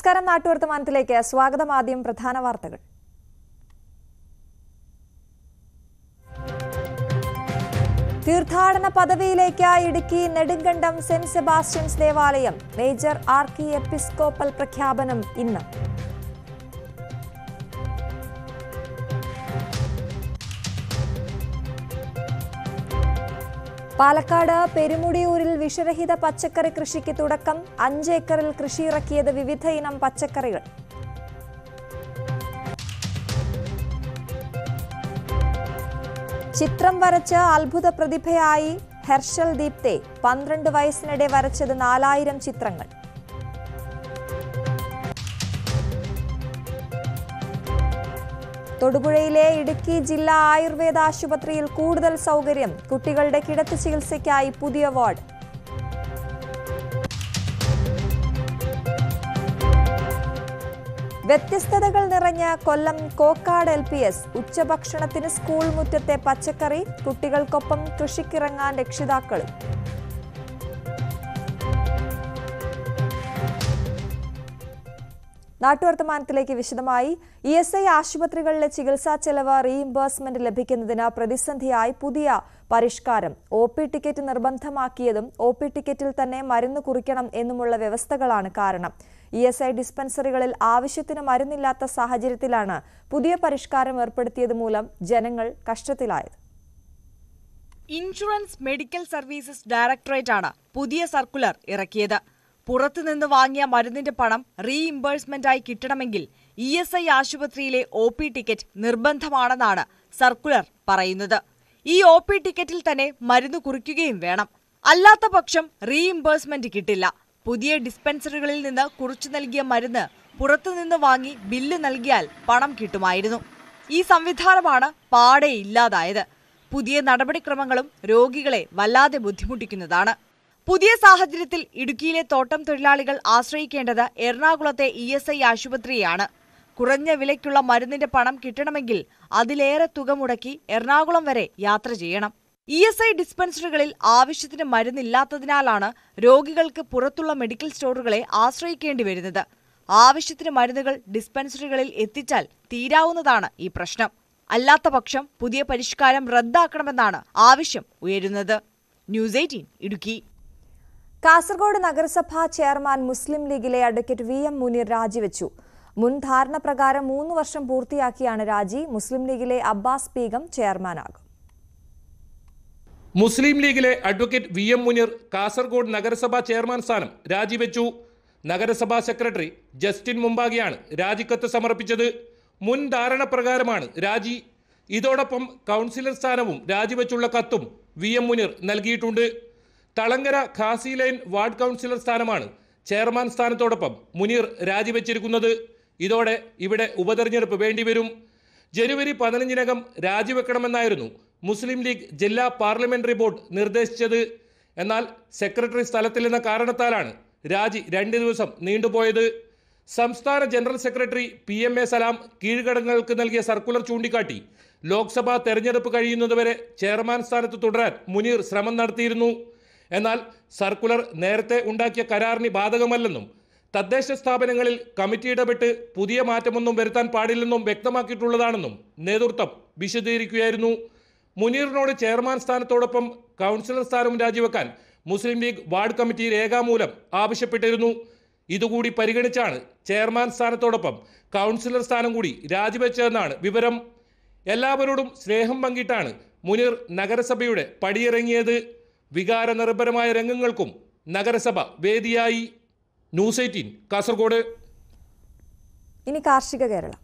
നമസ്കാരം. നാട്ടുവർത്തമാനത്തിലേക്ക് സ്വാഗതം. ആദ്യം പ്രധാന വാർത്തകൾ. തീർത്ഥാടന പദവിയിലേക്ക് ഇടുക്കി നെടുങ്കണ്ടം സെന്റ് സെബാസ്റ്റ്യൻസ് ദേവാലയം. മേജർ ആർക്കി എപ്പിസ്കോപ്പൽ പ്രഖ്യാപനം ഇന്ന്. പാലക്കാട് പെരുമുടിയൂരിൽ വിഷരഹിത പച്ചക്കറി കൃഷിക്ക് തുടക്കം. 5 ഏക്കറിൽ കൃഷിയിറക്കിയത് വിവിധ ഇനം പച്ചക്കറികൾ. ചിത്രം വരച്ച് അത്ഭുത പ്രതിഭയായി ഹെർഷൽ ദീപ്തെ. 12 വയസ്സിനിടെ വരച്ചത് 4000 ചിത്രങ്ങൾ. തൊടുപുഴയിലെ ഇടുക്കി ജില്ലാ ആയുർവേദ ആശുപത്രിയിൽ കൂടുതൽ സൗകര്യം. കുട്ടികളുടെ കിടത്തി ചികിത്സയ്ക്കായി പുതിയ വാർഡ്. വ്യത്യസ്തതകൾ നിറഞ്ഞ കൊല്ലം കോക്കാട് LPS. ഉച്ചഭക്ഷണത്തിന് സ്കൂൾ മുറ്റത്തെ പച്ചക്കറി. കുട്ടികൾക്കൊപ്പം കൃഷിക്കിറങ്ങാൻ രക്ഷിതാക്കളും. നാട്ടുവർത്തമാനത്തിലേക്ക് വിശദമായി. ESI ആശുപത്രികളിലെ ചികിത്സാ ചെലവ് റീഇംബേഴ്സ്മെന്റ് ലഭിക്കുന്നതിന് പ്രതിസന്ധിയായി പുതിയ പരിഷ്കാരം. OP ടിക്കറ്റ് നിർബന്ധമാക്കിയതും OP ടിക്കറ്റിൽ തന്നെ മരുന്ന് കുറിക്കണം എന്നുമുള്ള വ്യവസ്ഥകളാണ് കാരണം. ESI ഡിസ്പെൻസറികളിൽ ആവശ്യത്തിന് മരുന്നില്ലാത്ത സാഹചര്യത്തിലാണ് പുതിയ പരിഷ്കാരം ഏർപ്പെടുത്തിയത് മൂലം ജനങ്ങൾ കഷ്ടത്തിലായത്. ഇൻഷുറൻസ് മെഡിക്കൽ സർവീസസ് ഡയറക്ടറേറ്റാണ് പുതിയ സർക്കുലർ ഇറക്കിയത്. പുറത്തുനിന്ന് വാങ്ങിയ മരുന്നിന്റെ പണം റീഇംബേഴ്സ്മെന്റായി കിട്ടണമെങ്കിൽ ESI ആശുപത്രിയിലെ OP ടിക്കറ്റ് നിർബന്ധമാണെന്നാണ് സർക്കുലർ പറയുന്നത്. ഈ OP ടിക്കറ്റിൽ തന്നെ മരുന്ന് കുറിക്കുകയും വേണം. അല്ലാത്ത പക്ഷം റീഇംബേഴ്സ്മെന്റ് കിട്ടില്ല. പുതിയ ഡിസ്പെൻസറികളിൽ നിന്ന് കുറിച്ചു നൽകിയ മരുന്ന് പുറത്തുനിന്ന് വാങ്ങി ബില്ല് നൽകിയാൽ പണം കിട്ടുമായിരുന്നു. ഈ സംവിധാനമാണ് പാടെ ഇല്ലാതായത്. പുതിയ നടപടിക്രമങ്ങളും രോഗികളെ വല്ലാതെ ബുദ്ധിമുട്ടിക്കുന്നതാണ്. പുതിയ സാഹചര്യത്തിൽ ഇടുക്കിയിലെ തോട്ടം തൊഴിലാളികൾ ആശ്രയിക്കേണ്ടത് എറണാകുളത്തെ ESI ആശുപത്രിയെയാണ്. കുറഞ്ഞ വിലയ്ക്കുള്ള മരുന്നിന്റെ പണം കിട്ടണമെങ്കിൽ അതിലേറെ തുക മുടക്കി എറണാകുളം വരെ യാത്ര ചെയ്യണം. ESI ഡിസ്പെൻസറികളിൽ ആവശ്യത്തിന് മരുന്നില്ലാത്തതിനാലാണ് രോഗികൾക്ക് പുറത്തുള്ള മെഡിക്കൽ സ്റ്റോറുകളെ ആശ്രയിക്കേണ്ടി വരുന്നത്. ആവശ്യത്തിന് മരുന്നുകൾ ഡിസ്പെൻസറികളിൽ എത്തിച്ചാൽ തീരാവുന്നതാണ് ഈ പ്രശ്നം. അല്ലാത്ത പക്ഷം പുതിയ പരിഷ്കാരം റദ്ദാക്കണമെന്നാണ് ആവശ്യം ഉയരുന്നത്. ന്യൂസ് 18 ഇടുക്കി. കാസർഗോഡ് നഗരസഭാ ചെയർമാൻ മുസ്ലിം ലീഗിലെ അഡ്വക്കേറ്റ് VM മുനീർ രാജിവെച്ചു. മുൻ ധാരണ പ്രകാരം 3 വർഷം പൂർത്തിയാക്കിയാണ് രാജി. മുസ്ലിം ലീഗിലെ അബ്ബാസ് ബീഗം ചെയർമാനാകും. മുസ്ലിം ലീഗിലെ അഡ്വക്കേറ്റ് VM മുനീർ കാസർഗോഡ് നഗരസഭാ ചെയർമാൻ സ്ഥാനം രാജിവെച്ചു. നഗരസഭാ സെക്രട്ടറി ജസ്റ്റിൻ മുമ്പാകെയാണ് രാജിക്കത്ത് സമർപ്പിച്ചത്. മുൻ ധാരണ പ്രകാരമാണ് രാജി. ഇതോടൊപ്പം കൗൺസിലർ സ്ഥാനവും രാജിവെച്ചുള്ള കത്തും VM മുനീർ നൽകിയിട്ടുണ്ട്. Thalangara Khasi line ward councillor സ്ഥാനമാണ് ചെയർമാൻ സ്ഥാനത്തോടൊപ്പം മുനീർ രാജിവെച്ചിരിക്കുന്നത്. ഇതോടെ ഇവിടെ ഉപതെരഞ്ഞെടുപ്പ് വേണ്ടിവരും. ജനുവരി 15-നകം രാജിവെക്കണമെന്നായിരുന്നു മുസ്ലിം ലീഗ് ജില്ലാ പാർലമെന്ററി ബോർഡ് നിർദ്ദേശിച്ചത്. എന്നാൽ സെക്രട്ടറി സ്ഥലത്തില്ലെന്ന കാരണത്താലാണ് രാജി 2 ദിവസം നീണ്ടുപോയത്. സംസ്ഥാന ജനറൽ സെക്രട്ടറി PMA സലാം കീഴ്ഘടകങ്ങൾക്ക് നൽകിയ സർക്കുലർ ചൂണ്ടിക്കാട്ടി ലോക്സഭാ തെരഞ്ഞെടുപ്പ് കഴിയുന്നതുവരെ ചെയർമാൻ സ്ഥാനത്ത് തുടരാൻ മുനീർ ശ്രമം നടത്തിയിരുന്നു. എന്നാൽ സർക്കുലർ നേരത്തെ ഉണ്ടാക്കിയ കരാറിന് ബാധകമല്ലെന്നും തദ്ദേശ സ്ഥാപനങ്ങളിൽ കമ്മിറ്റി ഇടപെട്ട് പുതിയ മാറ്റമൊന്നും വരുത്താൻ പാടില്ലെന്നും വ്യക്തമാക്കിയിട്ടുള്ളതാണെന്നും നേതൃത്വം വിശദീകരിക്കുകയായിരുന്നു. മുനീറിനോട് ചെയർമാൻ സ്ഥാനത്തോടൊപ്പം കൗൺസിലർ സ്ഥാനവും രാജിവെക്കാൻ മുസ്ലിം ലീഗ് വാർഡ് കമ്മിറ്റി രേഖാമൂലം ആവശ്യപ്പെട്ടിരുന്നു. ഇതുകൂടി പരിഗണിച്ചാണ് ചെയർമാൻ സ്ഥാനത്തോടൊപ്പം കൗൺസിലർ സ്ഥാനം കൂടി രാജിവെച്ചതെന്നാണ് വിവരം. എല്ലാവരോടും സ്നേഹം പങ്കിട്ടാണ് മുനീർ നഗരസഭയുടെ പടിയിറങ്ങിയത്. വികാര നിർഭരമായ രംഗങ്ങൾക്കും നഗരസഭ വേദിയായി. ന്യൂസ് 18 കാസർഗോഡ്. ഇനി കാർഷിക കേരളം.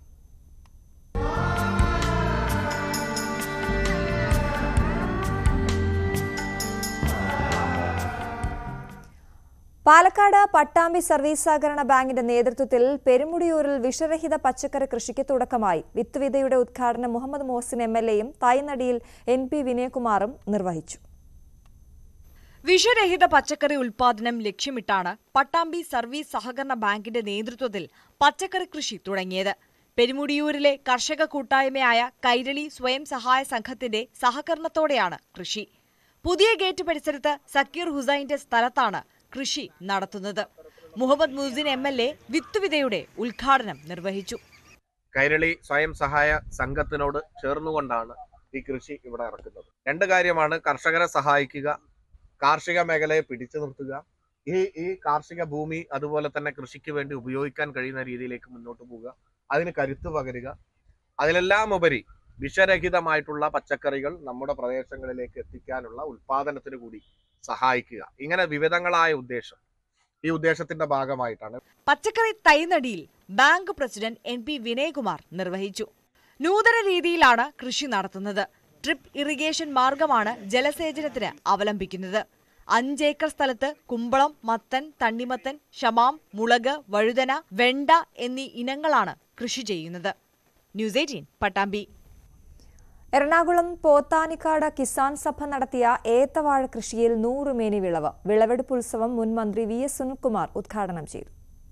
പാലക്കാട് പട്ടാമ്പി സർവീസ് സഹകരണ ബാങ്കിന്റെ നേതൃത്വത്തിൽ പെരുമുടിയൂരിൽ വിഷരഹിത പച്ചക്കറി കൃഷിക്ക് തുടക്കമായി. വിത്തുവിതയുടെ ഉദ്ഘാടനം മുഹമ്മദ് മോഹസിൻ MLAയും തായ്നടിയിൽ NP വിനയകുമാറും നിർവഹിച്ചു. വിഷരഹിത പച്ചക്കറി ഉൽപാദനം ലക്ഷ്യമിട്ടാണ് പട്ടാമ്പി സർവീസ് സഹകരണ ബാങ്കിന്റെ നേതൃത്വത്തിൽ പച്ചക്കറി കൃഷി തുടങ്ങിയത്. പെരുമുടിയൂരിലെ കർഷക കൂട്ടായ്മയായ കൈരളി സ്വയം സഹായ സംഘത്തിന്റെ സഹകരണത്തോടെയാണ് കൃഷി. പുതിയ ഗേറ്റ് പരിസരത്ത് സക്കീർ ഹുസൈന്റെ സ്ഥലത്താണ് കൃഷി നടത്തുന്നത്. മുഹമ്മദ് മുഹ്സിൻ MLA വിത്തുവിതയുടെ ഉദ്ഘാടനം നിർവഹിച്ചു. കൈരളി സ്വയം സഹായ സംഘത്തിനോട് ചേർന്നുകൊണ്ടാണ് ഈ കൃഷി ഇവിടെ ഇറക്കുന്നത്. രണ്ട് കാര്യമാണ്: കർഷകരെ സഹായിക്കുക, കാർഷിക മേഖലയെ പിടിച്ചു നിർത്തുക, ഈ കാർഷിക ഭൂമി അതുപോലെ തന്നെ കൃഷിക്ക് വേണ്ടി ഉപയോഗിക്കാൻ കഴിയുന്ന രീതിയിലേക്ക് മുന്നോട്ട് പോവുക, അതിന് കരുത്ത് പകരുക. അതിലെല്ലാം ഉപരി വിഷരഹിതമായിട്ടുള്ള പച്ചക്കറികൾ നമ്മുടെ പ്രദേശങ്ങളിലേക്ക് എത്തിക്കാനുള്ള ഉൽപാദനത്തിന് കൂടി സഹായിക്കുക. ഇങ്ങനെ വിവിധങ്ങളായ ഉദ്ദേശം, ഈ ഉദ്ദേശത്തിന്റെ ഭാഗമായിട്ടാണ് പച്ചക്കറി തൈനടിയിൽ ബാങ്ക് പ്രസിഡന്റ് NP വിനയകുമാർ നിർവഹിച്ചു. നൂതന രീതിയിലാണ് കൃഷി നടത്തുന്നത്. ഡ്രിപ്പ് ഇറിഗേഷൻ മാർഗമാണ് ജലസേചനത്തിന് അവലംബിക്കുന്നത്. 5 ഏക്കർ സ്ഥലത്ത് കുമ്പളം, മത്തൻ, തണ്ണിമത്തൻ, ഷമാം, മുളക്, വഴുതന, വെണ്ട എന്നീ ഇനങ്ങളാണ് കൃഷി ചെയ്യുന്നത്. ന്യൂസ് 18 പട്ടാമ്പി. എറണാകുളം പോത്താനിക്കാട് കിസാൻ സഭ നടത്തിയ ഏത്തവാഴ കൃഷിയിൽ 100 മേനി വിളവ്. വിളവെടുപ്പ് ഉത്സവം മുൻ മന്ത്രി VS സുനിൽകുമാർ ഉദ്ഘാടനം ചെയ്തു.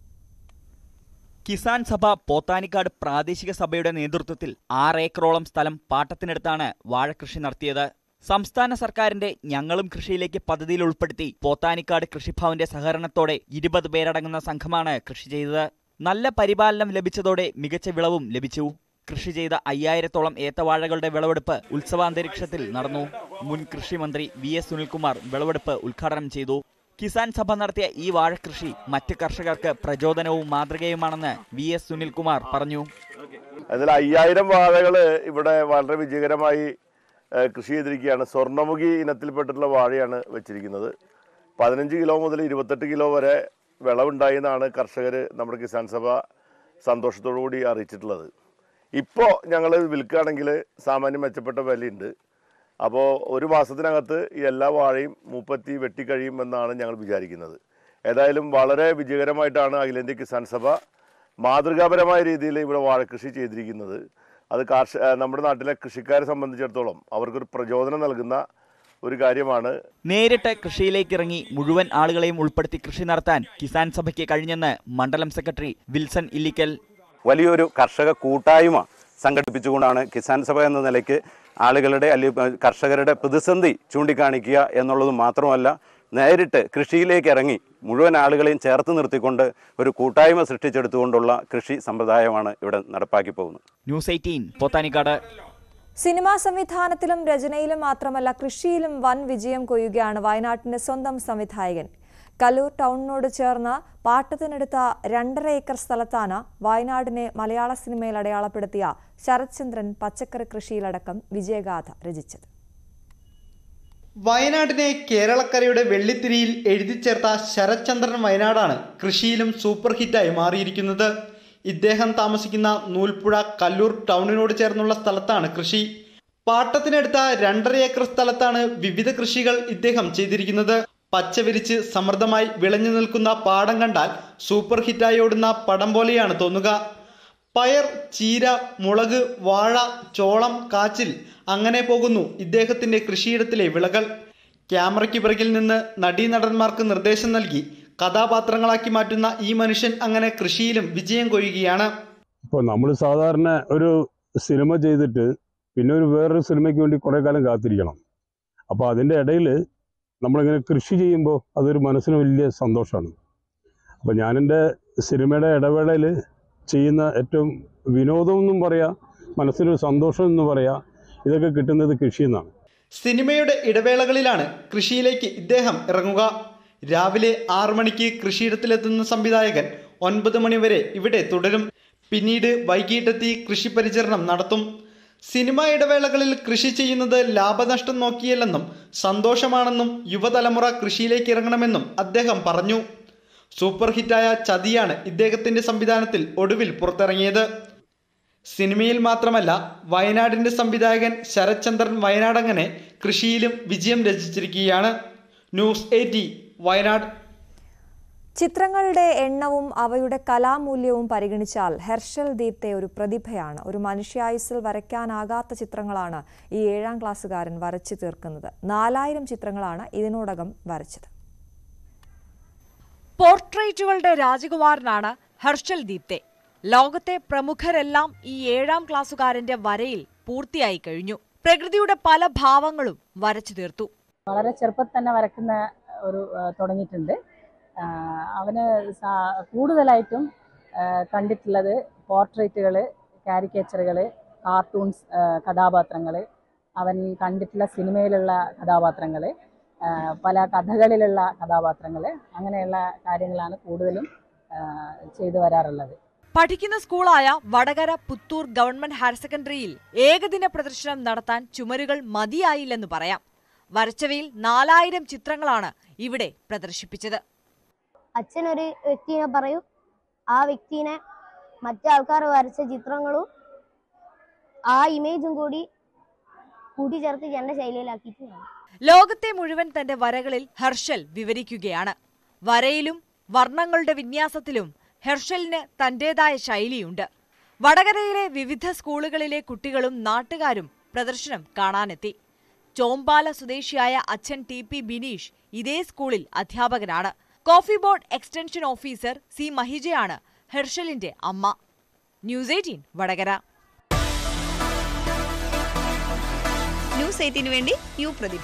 കിസാൻ സഭ പോത്താനിക്കാട് പ്രാദേശിക സഭയുടെ നേതൃത്വത്തിൽ 6 ഏക്കറോളം സ്ഥലം പാട്ടത്തിനെടുത്താണ് വാഴകൃഷി നടത്തിയത്. സംസ്ഥാന സർക്കാരിന്റെ ഞങ്ങളും കൃഷിയിലേക്ക് പദ്ധതിയിൽ ഉൾപ്പെടുത്തി പോത്താനിക്കാട് കൃഷിഭവന്റെ സഹകരണത്തോടെ 20 പേരടങ്ങുന്ന സംഘമാണ് കൃഷി ചെയ്തത്. നല്ല പരിപാലനം ലഭിച്ചതോടെ മികച്ച വിളവും ലഭിച്ചു. കൃഷി ചെയ്ത 5000-ഓളം ഏത്തവാഴകളുടെ വിളവെടുപ്പ് ഉത്സവാന്തരീക്ഷത്തിൽ നടന്നു. മുൻ കൃഷിമന്ത്രി VS സുനിൽകുമാർ വിളവെടുപ്പ് ഉദ്ഘാടനം ചെയ്തു. കിസാൻ സഭ നടത്തിയ ഈ വാഴകൃഷി മറ്റ് കർഷകർക്ക് പ്രചോദനവും മാതൃകയുമാണെന്ന് VS സുനിൽകുമാർ പറഞ്ഞു. അതിൽ 5000 വാഴകൾ ഇവിടെ വളരെ വിജയകരമായി കൃഷി ചെയ്തിരിക്കുകയാണ്. സ്വർണ്ണമുഖി ഇനത്തിൽപ്പെട്ടിട്ടുള്ള വാഴയാണ് വെച്ചിരിക്കുന്നത്. 15 കിലോ മുതൽ 28 കിലോ വരെ വിളവുണ്ടായി എന്നാണ് കർഷകർ നമ്മുടെ കിസാൻ സഭ സന്തോഷത്തോടു കൂടി അറിയിച്ചിട്ടുള്ളത്. ഇപ്പോൾ ഞങ്ങൾ വിൽക്കുകയാണെങ്കിൽ സാമാന്യം മെച്ചപ്പെട്ട വിലയുണ്ട്. അപ്പോൾ ഒരു മാസത്തിനകത്ത് ഈ എല്ലാ വാഴയും മൂപ്പത്തി വെട്ടിക്കഴിയുമെന്നാണ് ഞങ്ങൾ വിചാരിക്കുന്നത്. ഏതായാലും വളരെ വിജയകരമായിട്ടാണ് അഖിലേന്ത്യാ കിസാൻ സഭ മാതൃകാപരമായ രീതിയിൽ ഇവിടെ വാഴകൃഷി ചെയ്തിരിക്കുന്നത്. അത് നമ്മുടെ നാട്ടിലെ കൃഷിക്കാരെ സംബന്ധിച്ചിടത്തോളം അവർക്കൊരു പ്രചോദനം നൽകുന്ന ഒരു കാര്യമാണ്. നേരിട്ട് കൃഷിയിലേക്ക് ഇറങ്ങി മുഴുവൻ ആളുകളെയും ഉൾപ്പെടുത്തി കൃഷി നടത്താൻ കിസാൻ സഭയ്ക്ക് കഴിഞ്ഞെന്ന് മണ്ഡലം സെക്രട്ടറി വിൽസൺ ഇല്ലിക്കൽ. വലിയൊരു കർഷക കൂട്ടായ്മ സംഘടിപ്പിച്ചുകൊണ്ടാണ് കിസാൻ സഭ എന്ന നിലയ്ക്ക് ആളുകളുടെ അല്ലെങ്കിൽ കർഷകരുടെ പ്രതിസന്ധി ചൂണ്ടിക്കാണിക്കുക എന്നുള്ളത് മാത്രമല്ല, നേരിട്ട് കൃഷിയിലേക്ക് ഇറങ്ങി മുഴുവൻ ആളുകളെയും ചേർത്ത് നിർത്തിക്കൊണ്ട് ഒരു കൂട്ടായ്മ സൃഷ്ടിച്ചെടുത്തുകൊണ്ടുള്ള കൃഷി സമ്പ്രദായമാണ് ഇവിടെ നടപ്പാക്കി പോകുന്നത്. ന്യൂസ് 18 പോത്താനിക്കാട്. സിനിമാ സംവിധാനത്തിലും രചനയിലും മാത്രമല്ല കൃഷിയിലും വൻ വിജയം കൊയ്യുകയാണ് വയനാട്ടിന്റെ സ്വന്തം സംവിധായകൻ. കല്ലൂർ ടൗണിനോട് ചേർന്ന് പാട്ടത്തിനെടുത്ത 2.5 ഏക്കർ സ്ഥലത്താണ് വയനാടിനെ മലയാള സിനിമയിൽ അടയാളപ്പെടുത്തിയ ശരത് ചന്ദ്രൻ പച്ചക്കറി കൃഷിയിലടക്കം വിജയഗാഥ രചിച്ചത്. വയനാടിനെ കേരളക്കരയുടെ വെള്ളിത്തിരിയിൽ എഴുതിച്ചേർത്ത ശരത് ചന്ദ്രൻ വയനാടാണ് കൃഷിയിലും സൂപ്പർ ഹിറ്റായി മാറിയിരിക്കുന്നത്. ഇദ്ദേഹം താമസിക്കുന്ന നൂൽപ്പുഴ കല്ലൂർ ടൗണിനോട് ചേർന്നുള്ള സ്ഥലത്താണ് കൃഷി. പാട്ടത്തിനെടുത്ത 2.5 ഏക്കർ സ്ഥലത്താണ് വിവിധ കൃഷികൾ ഇദ്ദേഹം ചെയ്തിരിക്കുന്നത്. പച്ച വിരിച്ച് സമൃദ്ധമായി വിളഞ്ഞു നിൽക്കുന്ന പാടം കണ്ടാൽ സൂപ്പർ ഹിറ്റായി ഓടുന്ന പടം പോലെയാണ് തോന്നുക. പയർ, ചീര, മുളക്, വാഴ, ചോളം, കാച്ചിൽ അങ്ങനെ പോകുന്നു ഇദ്ദേഹത്തിന്റെ കൃഷിയിടത്തിലെ വിളകൾ. ക്യാമറയ്ക്ക് പിറകിൽ നിന്ന് നടീനടന്മാർക്ക് നിർദ്ദേശം നൽകി കഥാപാത്രങ്ങളാക്കി മാറ്റുന്ന ഈ മനുഷ്യൻ അങ്ങനെ കൃഷിയിലും വിജയം കൊയ്യുകയാണ്. ഇപ്പോൾ നമ്മൾ സാധാരണ ഒരു സിനിമ ചെയ്തിട്ട് പിന്നെ വേറൊരു സിനിമയ്ക്ക് വേണ്ടി കുറേ കാലം കാത്തിരിക്കണം. അപ്പോൾ അതിൻ്റെ ഇടയിൽ നമ്മളിങ്ങനെ കൃഷി ചെയ്യുമ്പോൾ അതൊരു മനസ്സിന് വലിയ സന്തോഷമാണ്. അപ്പോൾ ഞാനെൻ്റെ സിനിമയുടെ ഇടവേളയിൽ ചെയ്യുന്ന ഏറ്റവും വിനോദം എന്നും പറയാം, മനസ്സിനൊരു സന്തോഷം എന്നും പറയാം, ഇതൊക്കെ കിട്ടുന്നത് കൃഷിയിൽ നിന്നാണ്. സിനിമയുടെ ഇടവേളകളിലാണ് കൃഷിയിലേക്ക് ഇദ്ദേഹം ഇറങ്ങുക. രാവിലെ 6 മണിക്ക് കൃഷിയിടത്തിലെത്തുന്ന സംവിധായകൻ 9 മണി വരെ ഇവിടെ തുടരും. പിന്നീട് വൈകിട്ടെത്തി കൃഷി പരിചരണം നടത്തും. സിനിമാ ഇടവേളകളിൽ കൃഷി ചെയ്യുന്നത് ലാഭനഷ്ടം നോക്കിയല്ലെന്നും സന്തോഷമാണെന്നും യുവതലമുറ കൃഷിയിലേക്ക് ഇറങ്ങണമെന്നും അദ്ദേഹം പറഞ്ഞു. സൂപ്പർ ഹിറ്റായ ചതിയാണ് ഇദ്ദേഹത്തിന്റെ സംവിധാനത്തിൽ ഒടുവിൽ പുറത്തിറങ്ങിയത്. സിനിമയിൽ മാത്രമല്ല വയനാടിന്റെ സംവിധായകൻ ശരത് ചന്ദ്രൻ വയനാടങ്ങനെ കൃഷിയിലും വിജയം രചിച്ചിരിക്കുകയാണ്. ന്യൂസ് 18 വയനാട്. ചിത്രങ്ങളുടെ എണ്ണവും അവയുടെ കലാമൂല്യവും പരിഗണിച്ചാൽ ഹർഷൽ ദീപ്തെ ഒരു പ്രതിഭയാണ്. ഒരു മനുഷ്യായുസ്സിൽ വരയ്ക്കാനാകാത്ത ചിത്രങ്ങളാണ് ഈ 7ാം ക്ലാസ്സുകാരൻ വരച്ചു തീർക്കുന്നത്. 4000 ചിത്രങ്ങളാണ് ഇതിനോടകം വരച്ചത്. പോർട്രേറ്റുകളുടെ രാജകുമാരനാണ് ഹർഷൽ ദീപ്തെ. ലോകത്തെ പ്രമുഖരെല്ലാം ഈ 7ാം ക്ലാസ്സുകാരന്റെ വരയിൽ പൂർത്തിയായി കഴിഞ്ഞു. പ്രകൃതിയുടെ പല ഭാവങ്ങളും വരച്ചു തീർത്തു. വളരെ ചെറുപ്പത്തിൽ തന്നെ വരക്കുന്ന ഒരു തുടങ്ങിയിട്ടുണ്ട്. അവന് കൂടുതലായിട്ടും കണ്ടിട്ടുള്ളത് പോർട്രേറ്റുകൾ, കാരിക്കേച്ചറുകൾ, കാർട്ടൂൺസ് കഥാപാത്രങ്ങൾ, അവൻ കണ്ടിട്ടുള്ള സിനിമയിലുള്ള കഥാപാത്രങ്ങൾ, പല കഥകളിലുള്ള കഥാപാത്രങ്ങൾ, അങ്ങനെയുള്ള കാര്യങ്ങളാണ് കൂടുതലും ചെയ്തു വരാറുള്ളത്. പഠിക്കുന്ന സ്കൂളായ വടകര പുത്തൂർ ഗവൺമെന്റ് ഹയർ സെക്കൻഡറിയിൽ ഏകദിന പ്രദർശനം നടത്താൻ ചുമരുകൾ മതിയായില്ലെന്ന് പറയാം. വരച്ചവയിൽ 4000 ചിത്രങ്ങളാണ് ഇവിടെ പ്രദർശിപ്പിച്ചത്. അച്ഛനൊരു വ്യക്തിനെ പറയും, ആ വ്യക്തിനെ മറ്റേ ആൾക്കാർ വരച്ച ചിത്രങ്ങളും ആ ഇമേജും കൂടി കൂട്ടിച്ചേർത്ത് എന്റെ ശൈലിയിലാക്കിയിട്ടുണ്ട്. ലോകത്തെ മുഴുവൻ തന്റെ വരകളിൽ ഹർഷൽ വിവരിക്കുകയാണ്. വരയിലും വർണ്ണങ്ങളുടെ വിന്യാസത്തിലും ഹർഷലിന് തന്റേതായ ശൈലിയുണ്ട്. വടകരയിലെ വിവിധ സ്കൂളുകളിലെ കുട്ടികളും നാട്ടുകാരും പ്രദർശനം കാണാനെത്തി. ചോമ്പാല സ്വദേശിയായ അച്ഛൻ TP ബിനീഷ് ഇതേ സ്കൂളിൽ അധ്യാപകനാണ്. Coffee board extension officer C മഹിജയാണ് ഹർഷലിന്റെ അമ്മ. ന്യൂസ് 18 വടകര. ന്യൂസ് 18 വേണ്ടി യു പ്രതിഭ.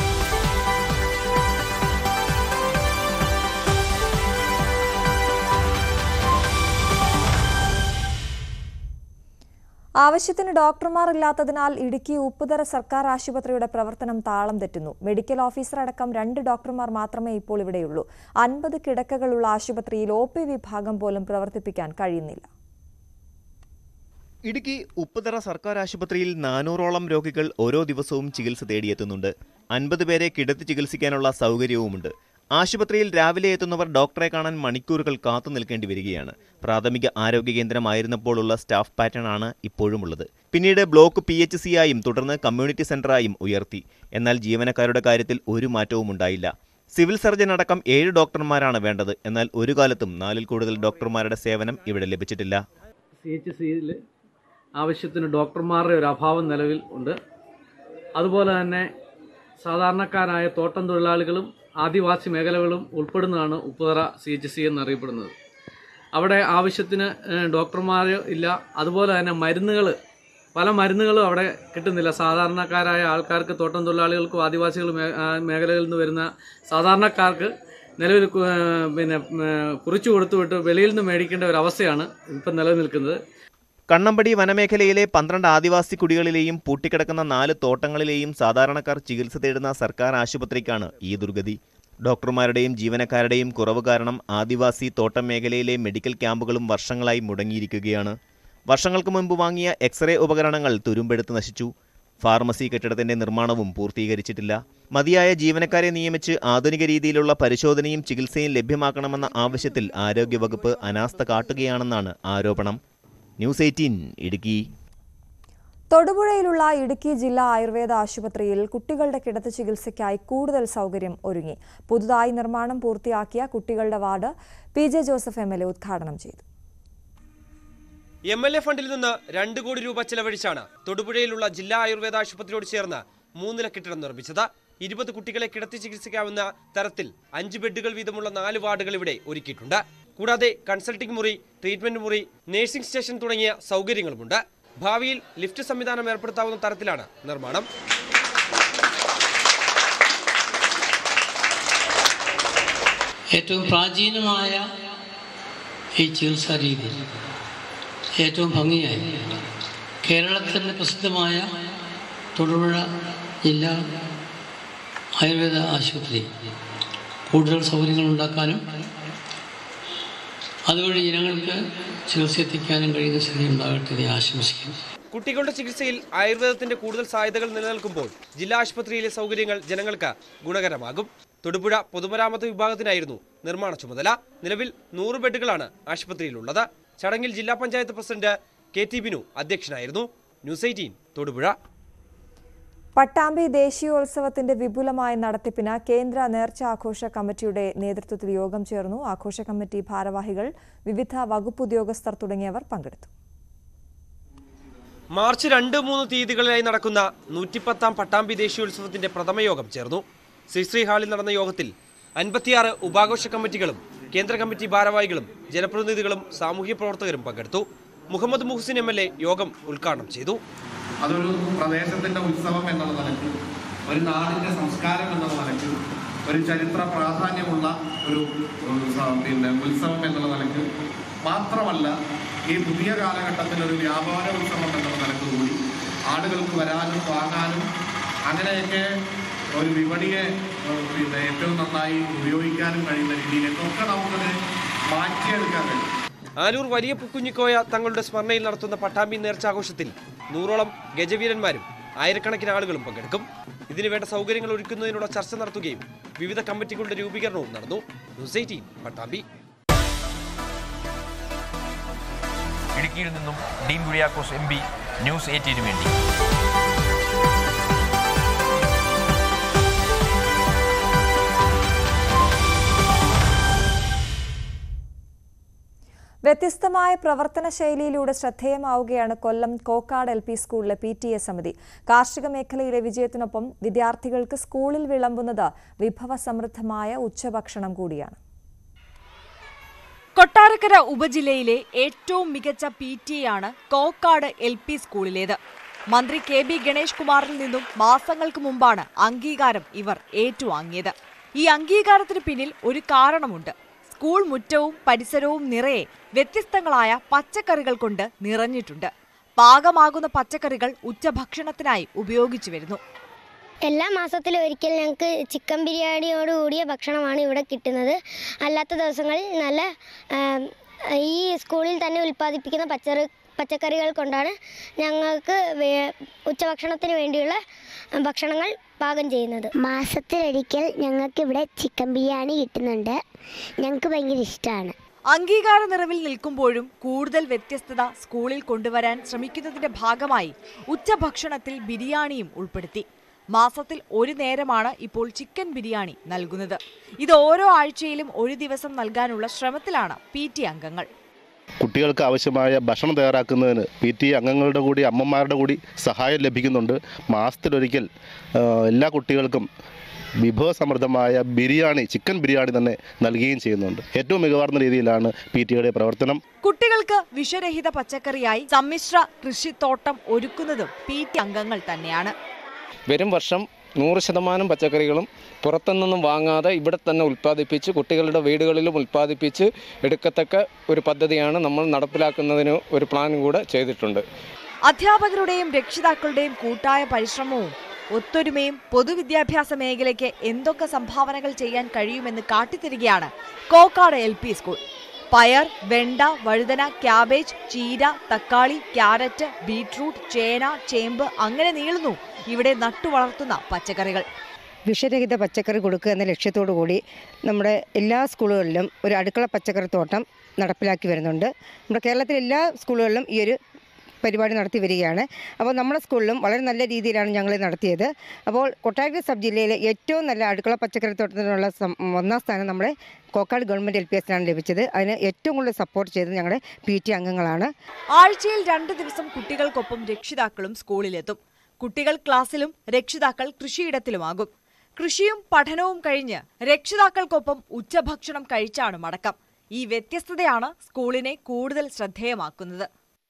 ആവശ്യത്തിന് ഡോക്ടർമാർ ഇല്ലാത്തതിനാൽ ഇടുക്കി ഉപ്പുതറ സർക്കാർ ആശുപത്രിയുടെ പ്രവർത്തനം താളം തെറ്റുന്നു. മെഡിക്കൽ ഓഫീസർ അടക്കം 2 ഡോക്ടർമാർ മാത്രമേ ഇപ്പോൾ ഇവിടെയുള്ളൂ. 50 കിടക്കകളുള്ള ആശുപത്രിയിൽ OP വിഭാഗം പോലും പ്രവർത്തിപ്പിക്കാൻ കഴിയുന്നില്ല. ഇടുക്കി ഉപ്പുതറ സർക്കാർ ആശുപത്രിയിൽ 400ഓളം രോഗികൾ ഓരോ ദിവസവും ചികിത്സ തേടിയെത്തുന്നുണ്ട്. 50 പേരെ കിടത്തി ചികിത്സിക്കാനുള്ള സൗകര്യവുമുണ്ട്. ആശുപത്രിയിൽ രാവിലെ എത്തുന്നവർ ഡോക്ടറെ കാണാൻ മണിക്കൂറുകൾ കാത്തു നിൽക്കേണ്ടി വരികയാണ്. പ്രാഥമിക ആരോഗ്യ കേന്ദ്രമായിരുന്നപ്പോഴുള്ള സ്റ്റാഫ് പാറ്റേൺ ആണ് ഇപ്പോഴുമുള്ളത്. പിന്നീട് ബ്ലോക്ക് PHC ആയും തുടർന്ന് കമ്മ്യൂണിറ്റി സെന്ററായും ഉയർത്തി. എന്നാൽ ജീവനക്കാരുടെ കാര്യത്തിൽ ഒരു മാറ്റവും ഉണ്ടായില്ല. സിവിൽ സർജൻ അടക്കം 7 ഡോക്ടർമാരാണ് വേണ്ടത്. എന്നാൽ ഒരു കാലത്തും 4ൽ കൂടുതൽ ഡോക്ടർമാരുടെ സേവനം ഇവിടെ ലഭിച്ചിട്ടില്ല. CHCയിൽ ആവശ്യത്തിന് ഡോക്ടർമാരുടെ ഒരു അഭാവം നിലവിൽ ഉണ്ട്. അതുപോലെ തന്നെ സാധാരണക്കാരായ തോട്ടം തൊഴിലാളികളും ആദിവാസി മേഖലകളും ഉൾപ്പെടുന്നതാണ് ഉപ്പുതറ CHC എന്നറിയപ്പെടുന്നത്. അവിടെ ആവശ്യത്തിന് ഡോക്ടർമാർ ഇല്ല. അതുപോലെ തന്നെ പല മരുന്നുകളും അവിടെ കിട്ടുന്നില്ല. സാധാരണക്കാരായ ആൾക്കാർക്ക്, തോട്ടം തൊഴിലാളികൾക്കും ആദിവാസികൾ മേഖലകളിൽ നിന്ന് വരുന്ന സാധാരണക്കാർക്ക് നിലവിൽ കുറിച്ചു കൊടുത്തുവിട്ട് വെളിയിൽ നിന്ന് മേടിക്കേണ്ട ഒരു അവസ്ഥയാണ് ഇപ്പം നിലനിൽക്കുന്നത്. കണ്ണമ്പടി വനമേഖലയിലെ 12 ആദിവാസി കുടികളിലെയും പൂട്ടിക്കിടക്കുന്ന 4 തോട്ടങ്ങളിലെയും സാധാരണക്കാർ ചികിത്സ തേടുന്ന സർക്കാർ ആശുപത്രിക്കാണ് ഈ ദുർഗതി. ഡോക്ടർമാരുടെയും ജീവനക്കാരുടെയും കുറവ് കാരണം ആദിവാസി തോട്ടം മേഖലയിലെ മെഡിക്കൽ ക്യാമ്പുകളും വർഷങ്ങളായി മുടങ്ങിയിരിക്കുകയാണ്. വർഷങ്ങൾക്ക് മുൻപ് വാങ്ങിയ എക്സ്റേ ഉപകരണങ്ങൾ തുരുമ്പെടുത്ത് നശിച്ചു. ഫാർമസി കെട്ടിടത്തിന്റെ നിർമ്മാണവും പൂർത്തീകരിച്ചിട്ടില്ല. മതിയായ ജീവനക്കാരെ നിയമിച്ച് ആധുനിക രീതിയിലുള്ള പരിശോധനയും ചികിത്സയും ലഭ്യമാക്കണമെന്ന ആവശ്യത്തിൽ ആരോഗ്യവകുപ്പ് അനാസ്ഥ കാട്ടുകയാണെന്നാണ് ആരോപണം. ന്യൂസ് 18 ഇടുക്കി. തൊടുപുഴയിലുള്ള ഇടുക്കി ജില്ലാ ആയുർവേദ ആശുപത്രിയിൽ കുട്ടികളുടെ കിടത്തി ചികിത്സയ്ക്കായി കൂടുതൽ സൗകര്യം ഒരുങ്ങി. പുതുതായി നിർമ്മാണം പൂർത്തിയാക്കിയ കുട്ടികളുടെ വാർഡ് PJ ജോസഫ് MLA ഉദ്ഘാടനം ചെയ്തു. MLA ഫണ്ടിൽ നിന്ന് 2 കോടി രൂപ ചെലവഴിച്ചാണ് തൊടുപുഴയിലുള്ള ജില്ലാ ആയുർവേദ ആശുപത്രിയോട് ചേർന്ന് 3 നില കെട്ടിടം നിർമ്മിച്ചത്. 20 കുട്ടികളെ കിടത്തി ചികിത്സിക്കാവുന്ന തരത്തിൽ 5 ബെഡുകൾ വീതമുള്ള 4 വാർഡുകൾ ഇവിടെ ഒരുക്കിയിട്ടുണ്ട്. കൂടാതെ കൺസൾട്ടിംഗ് മുറി, ട്രീറ്റ്മെന്റ് മുറി, നഴ്സിംഗ് സ്റ്റേഷൻ തുടങ്ങിയ സൗകര്യങ്ങളുമുണ്ട്. ഭാവിയിൽ ലിഫ്റ്റ് സംവിധാനം ഏർപ്പെടുത്താവുന്ന തരത്തിലാണ് നിർമ്മാണം. ഏറ്റവും പ്രാചീനമായ ഈ ചികിത്സാ രീതി ഏറ്റവും ഭംഗിയായി കേരളത്തിൻ്റെ പ്രസിദ്ധമായ തൊടുപുഴ ജില്ലാ ആയുർവേദ ആശുപത്രി കൂടുതൽ സൗകര്യങ്ങൾ ഉണ്ടാക്കാനും അതുവഴി ജനങ്ങൾക്ക് ചികിത്സ എത്തിക്കാനും കഴിയുന്ന സ്ഥിതി ഉണ്ടാകട്ടെ ആശംസിക്കുന്നു. കുട്ടികളുടെ ചികിത്സയിൽ ആയുർവേദത്തിന്റെ കൂടുതൽ സാധ്യതകൾ നിലനിൽക്കുമ്പോൾ ജില്ലാ ആശുപത്രിയിലെ സൗകര്യങ്ങൾ ജനങ്ങൾക്ക് ഗുണകരമാകും. തൊടുപുഴ പൊതുമരാമത്ത് വിഭാഗത്തിനായിരുന്നു നിർമ്മാണ ചുമതല. നിലവിൽ 100 ബെഡുകളാണ് ആശുപത്രിയിലുള്ളത്. ചടങ്ങിൽ ജില്ലാ പഞ്ചായത്ത് പ്രസിഡന്റ് KT ബിനു അധ്യക്ഷനായിരുന്നു. ന്യൂസ് 18 തൊടുപുഴ. പട്ടാമ്പി ദേശീയോത്സവത്തിന്റെ വിപുലമായ നടത്തിപ്പിന് കേന്ദ്ര നേർച്ച ആഘോഷ കമ്മിറ്റിയുടെ നേതൃത്വത്തിൽ യോഗം ചേർന്നു. ആഘോഷ കമ്മിറ്റി ഭാരവാഹികൾ, വിവിധ വകുപ്പ് ഉദ്യോഗസ്ഥർ തുടങ്ങിയവർ പങ്കെടുത്തു. മാർച്ച് 2-3 തീയതികളിലായി നടക്കുന്ന 110ാം പട്ടാമ്പി ദേശീയോത്സവത്തിന്റെ പ്രഥമ യോഗം ചേർന്നു. ശ്രീ ഹാളിൽ നടന്ന യോഗത്തിൽ 56 ഉപാഘോഷ കമ്മിറ്റികളും കേന്ദ്ര കമ്മിറ്റി ഭാരവാഹികളും ജനപ്രതിനിധികളും സാമൂഹ്യ പ്രവർത്തകരും പങ്കെടുത്തു. മുഹമ്മദ് മുഹ്സിൻ MLA യോഗം ഉദ്ഘാടനം ചെയ്തു. അതൊരു പ്രദേശത്തിന്റെ ഉത്സവം എന്നുള്ള നിലയ്ക്ക്, ഒരു നാടിന്റെ സംസ്കാരം എന്നുള്ള നിലയ്ക്ക് ഒരു ചരിത്ര പ്രാധാന്യമുള്ള ഒരു ഉത്സവം എന്നുള്ള നിലയ്ക്ക് മാത്രമല്ല, ഈ പുതിയ കാലഘട്ടത്തിൽ ഒരു വ്യാപാര ഉത്സവം എന്നുള്ള നിലയ്ക്ക് കൂടി ആളുകൾക്ക് വരാനും വാങ്ങാനും അങ്ങനെയൊക്കെ ഒരു വിപണിയെ ഏറ്റവും നന്നായി ഉപയോഗിക്കാനും കഴിയുന്ന രീതിയിലേക്കൊക്കെ നമുക്കത് മാറ്റിയെടുക്കാൻ കഴിയും. ആലൂർ വലിയ പുക്കുഞ്ഞിക്കോയ തങ്ങളുടെ സ്മരണയിൽ നടത്തുന്ന പട്ടാമ്പി നേർച്ചാഘോഷത്തിൽ 100ഓളം ഗജവീരന്മാരും ആയിരക്കണക്കിന് ആളുകളും പങ്കെടുക്കും. ഇതിനു വേണ്ട സൗകര്യങ്ങൾ ഒരുക്കുന്നതിനുള്ള ചർച്ച നടത്തുകയും വിവിധ കമ്മിറ്റികളുടെ രൂപീകരണവും നടന്നു. ന്യൂസ് 18 പട്ടാമ്പി. ഇടുക്കിയിൽ നിന്നും ഡീൻ കുര്യാക്കോസ് MP, ന്യൂസ് 18 വേണ്ടി. വ്യത്യസ്തമായ പ്രവർത്തന ശൈലിയിലൂടെ ശ്രദ്ധേയമാവുകയാണ് കൊല്ലം കോക്കാട് LP സ്കൂളിലെ PTA സമിതി. കാർഷിക മേഖലയിലെ വിജയത്തിനൊപ്പം വിദ്യാർത്ഥികൾക്ക് സ്കൂളിൽ വിളമ്പുന്നത് വിഭവസമൃദ്ധമായ ഉച്ചഭക്ഷണം കൂടിയാണ്. കൊട്ടാരക്കര ഉപജില്ലയിലെ ഏറ്റവും മികച്ച PTA കോക്കാട് LP സ്കൂളിലേത്. മന്ത്രി KB ഗണേഷ് കുമാറിൽ നിന്നും മാസങ്ങൾക്ക് മുമ്പാണ് അംഗീകാരം ഇവർ ഏറ്റുവാങ്ങിയത്. ഈ അംഗീകാരത്തിന് പിന്നിൽ ഒരു കാരണമുണ്ട്. സ്കൂൾ മുറ്റവും പരിസരവും നിറയെ വ്യത്യസ്തങ്ങളായ പച്ചക്കറികൾ കൊണ്ട് നിറഞ്ഞിട്ടുണ്ട്. പാകമാകുന്ന പച്ചക്കറികൾ ഉച്ചഭക്ഷണത്തിനായി ഉപയോഗിച്ചു വരുന്നു. എല്ലാ മാസത്തിലും ഒരിക്കൽ ഞങ്ങൾക്ക് ചിക്കൻ ബിരിയാണിയോട് കൂടിയ ഭക്ഷണമാണ് ഇവിടെ കിട്ടുന്നത്. അല്ലാത്ത ദിവസങ്ങളിൽ നല്ല ഈ സ്കൂളിൽ തന്നെ ഉൽപ്പാദിപ്പിക്കുന്ന പച്ചക്കറികൾ കൊണ്ടാണ് ഞങ്ങൾക്ക് ഉച്ചഭക്ഷണത്തിന് വേണ്ടിയുള്ള ഭക്ഷണങ്ങൾ പാകം ചെയ്യുന്നത്. മാസത്തിലൊരിക്കൽ ഞങ്ങൾക്ക് ഇവിടെ ചിക്കൻ ബിരിയാണി കിട്ടുന്നുണ്ട്. ഞങ്ങൾക്ക് ഭയങ്കര ഇഷ്ടമാണ്. അംഗീകാര നിറവിൽ നിൽക്കുമ്പോഴും കൂടുതൽ വ്യത്യസ്തത സ്കൂളിൽ കൊണ്ടുവരാൻ ശ്രമിക്കുന്നതിന്റെ ഭാഗമായി ഉച്ചഭക്ഷണത്തിൽ ബിരിയാണിയും ഉൾപ്പെടുത്തി. മാസത്തിൽ ഒരു നേരമാണ് ഇപ്പോൾ ചിക്കൻ ബിരിയാണി നൽകുന്നത്. ഇത് ഓരോ ആഴ്ചയിലും ഒരു ദിവസം നൽകാനുള്ള ശ്രമത്തിലാണ് PTA അംഗങ്ങൾ. കുട്ടികൾക്ക് ആവശ്യമായ ഭക്ഷണം തയ്യാറാക്കുന്നതിന് PTA അംഗങ്ങളുടെ കൂടി അമ്മമാരുടെ കൂടി സഹായം ലഭിക്കുന്നുണ്ട്. മാസത്തിലൊരിക്കൽ എല്ലാ കുട്ടികൾക്കും വിഭവസമൃദ്ധമായ ബിരിയാണി, ചിക്കൻ ബിരിയാണി തന്നെ നൽകുകയും ചെയ്യുന്നുണ്ട്. ഏറ്റവും മികവാർന്ന രീതിയിലാണ് PTAയുടെ പ്രവർത്തനം. കുട്ടികൾക്ക് വിഷരഹിത പച്ചക്കറിയായി സമ്മിശ്ര കൃഷിത്തോട്ടം ഒരുക്കുന്നതും PTA അംഗങ്ങൾ തന്നെയാണ്. വരും വർഷം 100% പച്ചക്കറികളും പുറത്തുനിന്നും വാങ്ങാതെ ഇവിടെ തന്നെ ഉൽപ്പാദിപ്പിച്ച് കുട്ടികളുടെ വീടുകളിലും ഉൽപ്പാദിപ്പിച്ച് എടുക്കത്തക്ക ഒരു പദ്ധതിയാണ് നമ്മൾ നടപ്പിലാക്കുന്നതിന് ഒരു പ്ലാൻ കൂടെ ചെയ്തിട്ടുണ്ട്. അധ്യാപകരുടെയും രക്ഷിതാക്കളുടെയും കൂട്ടായ പരിശ്രമവും ഒത്തൊരുമയും പൊതുവിദ്യാഭ്യാസ മേഖലയ്ക്ക് എന്തൊക്കെ സംഭാവനകൾ ചെയ്യാൻ കഴിയുമെന്ന് കാട്ടിത്തരികയാണ് കോക്കാട് LP സ്കൂൾ. പയർ, വെണ്ട, വഴുതന, ക്യാബേജ്, ചീര, തക്കാളി, ക്യാരറ്റ്, ബീട്രൂട്ട്, ചേന, ചേമ്പ് അങ്ങനെ നീളുന്നു ഇവിടെ നട്ടുവളർത്തുന്ന പച്ചക്കറികൾ. വിഷരഹിത പച്ചക്കറി കൊടുക്കുക എന്ന ലക്ഷ്യത്തോടു കൂടി നമ്മുടെ എല്ലാ സ്കൂളുകളിലും ഒരു അടുക്കള പച്ചക്കറി തോട്ടം നടപ്പിലാക്കി വരുന്നുണ്ട്. നമ്മുടെ കേരളത്തിലെ എല്ലാ സ്കൂളുകളിലും ഈ ഒരു പരിപാടി നടത്തി വരികയാണ്. അപ്പോൾ നമ്മുടെ സ്കൂളിലും വളരെ നല്ല രീതിയിലാണ് ഞങ്ങൾ നടത്തിയത്. അപ്പോൾ കൊട്ടാരക്കര സബ് ജില്ലയിലെ ഏറ്റവും നല്ല അടുക്കള പച്ചക്കറി തോട്ടത്തിനുള്ള 1ാം സ്ഥാനം നമ്മുടെ കോക്കാട് ഗവൺമെൻറ് LPSനാണ് ലഭിച്ചത്. അതിന് ഏറ്റവും കൂടുതൽ സപ്പോർട്ട് ചെയ്തത് ഞങ്ങളുടെ PTA അംഗങ്ങളാണ്. ആഴ്ചയിൽ 2 ദിവസം കുട്ടികൾക്കൊപ്പം രക്ഷിതാക്കളും സ്കൂളിലെത്തും. കുട്ടികൾ ക്ലാസ്സിലും രക്ഷിതാക്കൾ കൃഷിയിടത്തിലുമാകും. കൃഷിയും പഠനവും കഴിഞ്ഞ് രക്ഷിതാക്കൾക്കൊപ്പം ഉച്ചഭക്ഷണം കഴിച്ചാണ് മടക്കം. ഈ വ്യത്യസ്തതയാണ് സ്കൂളിനെ കൂടുതൽ ശ്രദ്ധേയമാക്കുന്നത്.